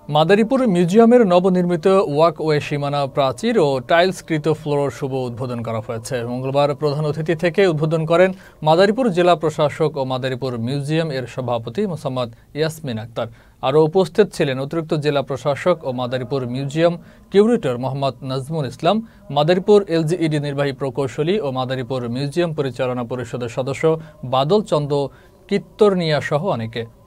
মাদারীপুর মিউজিয়ামের নবনির্মিত ওয়াকওয়ে সীমানা প্রাচীর ও টাইলসকৃত ফ্লোর শুভ উদ্বোধন করা হয়েছে। মঙ্গলবার প্রধান অতিথি থেকে উদ্বোধন করেন মাদারীপুর জেলা প্রশাসক ও মাদারীপুর মিউজিয়াম এর সভাপতি মোসাম্মদ ইয়াসমিন আক্তার। আরও উপস্থিত ছিলেন অতিরিক্ত জেলা প্রশাসক ও Madaripur museum curator Mohammad Nazmul Islam, Madaripur LGED নির্বাহী প্রকৌশলী ও মাদারীপুর মিউজিয়াম পরিচালনা পরিষদের সদস্য বাদল চন্দ্র কিত্তরনিয়া সহ অনেকে।